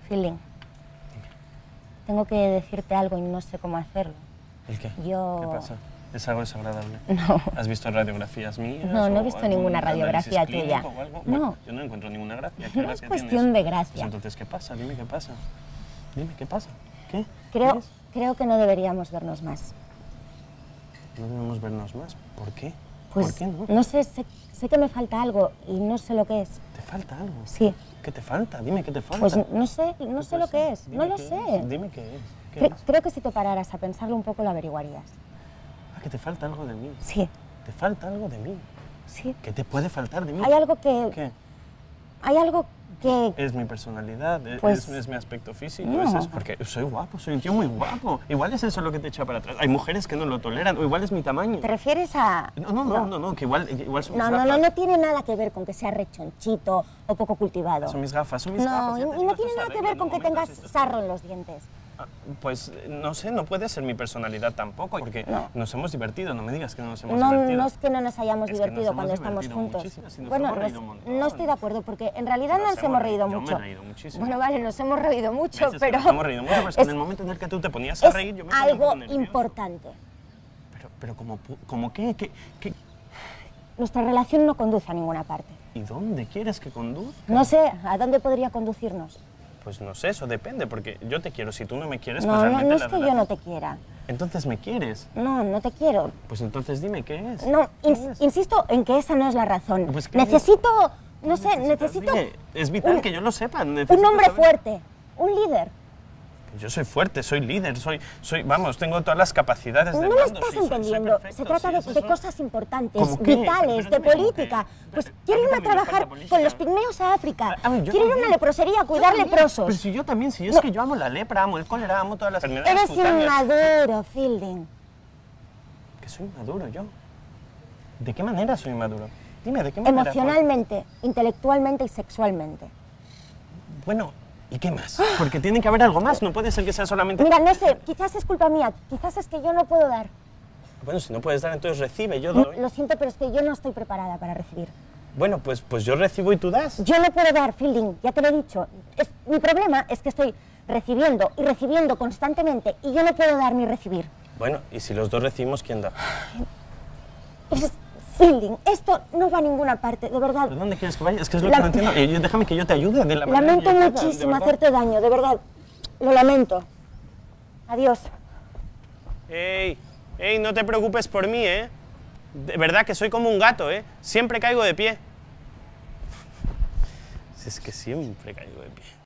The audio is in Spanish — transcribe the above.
Fielding, tengo que decirte algo y no sé cómo hacerlo. ¿El qué? Yo... ¿Qué pasa? ¿Es algo desagradable? No. ¿Has visto radiografías mías? No, no he visto ninguna radiografía tuya. No. Yo no encuentro ninguna gracia. ¿Qué No gracia es cuestión tienes? de gracia. Pues entonces, ¿qué pasa? Dime qué pasa. Dime, ¿qué pasa? ¿Qué? Creo que no deberíamos vernos más. No debemos vernos más. ¿Por qué? Pues, ¿Por qué no? No sé, sé que me falta algo y no sé lo que es. ¿Te falta algo? Sí. ¿Qué te falta? Dime qué te falta. Pues no sé lo que es, no lo sé. Dime qué es. ¿Qué es? Creo que si te pararas a pensarlo un poco lo averiguarías. Ah, que te falta algo de mí. Sí. ¿Te falta algo de mí? Sí. ¿Qué te puede faltar de mí? Hay algo que... ¿Qué? Hay algo que... ¿Es mi personalidad? Pues, ¿Es mi aspecto físico? No. ¿Es eso? Porque soy guapo, soy un tío muy guapo. Igual es eso lo que te echa para atrás. Hay mujeres que no lo toleran, o igual es mi tamaño. ¿Te refieres a...? No, que igual son mis No, gafas. no tiene nada que ver con que sea rechonchito o poco cultivado. Son mis gafas, son mis No, gafas. y no tiene nada que ver con que tengas sarro en los dientes. Pues no sé, no puede ser mi personalidad tampoco, porque nos hemos divertido, no me digas que no nos hemos No, divertido. no es que no nos hayamos Es que divertido nos cuando hemos estamos divertido juntos. muchísimo, sí, nos Bueno, hemos reído un montón. no estoy de acuerdo, porque en realidad no nos hemos reído mucho. Yo me he reído muchísimo. Bueno, vale, nos hemos reído mucho, ¿Ves? Es que pero... nos hemos reído mucho, pero es que en el momento en el que tú te ponías a reír, yo me ponía un algo poco nervioso. importante. Pero ¿cómo qué? Nuestra relación no conduce a ninguna parte. ¿Y dónde quieres que conduzca? No sé, ¿a dónde podría conducirnos? Pues no sé, eso depende, porque yo te quiero. Si tú no me quieres, No, pues realmente no la es que yo relación- no te quiera. Entonces me quieres. No, no te quiero. Pues entonces dime qué es. No, ¿Qué es? insisto en que esa no es la razón. Pues, ¿qué necesito, no sé, necesitas? necesito Dime, es vital que yo lo sepa. un necesito hombre saber. fuerte, un líder. Yo soy fuerte, soy líder, vamos, tengo todas las capacidades No del lo mando, estás sí, soy entendiendo. perfecto, Se trata sí, eso de son- cosas importantes, ¿Cómo qué? vitales, de Pero dime, política. ¿cómo qué? Pues Pero quiero a mí irme a también me trabajar falta política. con los pigmeos a África. A ver, yo Quiero ir a una también. leprosería a cuidar leprosos. Pero si yo también, si es que yo amo la lepra, amo el cólera, amo todas las enfermedades Eres cutáneas. inmaduro, Fielding. Que soy maduro yo. ¿De qué manera soy maduro? Dime, ¿de qué manera? Emocionalmente, intelectualmente y sexualmente. Bueno, ¿y qué más? Porque tiene que haber algo más, no puede ser que sea solamente... Mira, no sé, quizás es culpa mía, quizás es que yo no puedo dar. Bueno, si no puedes dar, entonces recibe, yo doy. Lo siento, pero es que yo no estoy preparada para recibir. Bueno, pues yo recibo y tú das. Yo no puedo dar, Fielding, ya te lo he dicho. Mi problema es que estoy recibiendo y recibiendo constantemente y yo no puedo dar ni recibir. Bueno, y si los dos recibimos, ¿quién da? Fielding, esto no va a ninguna parte, de verdad. ¿Pero dónde quieres que vaya? Es que es lo que no entiendo. Déjame que yo te ayude de la manera Lamento que yo pueda, muchísimo de verdad. hacerte daño, de verdad. Lo lamento. Adiós. Ey, no te preocupes por mí, ¿eh? De verdad que soy como un gato, ¿eh? Siempre caigo de pie. Si es que siempre caigo de pie.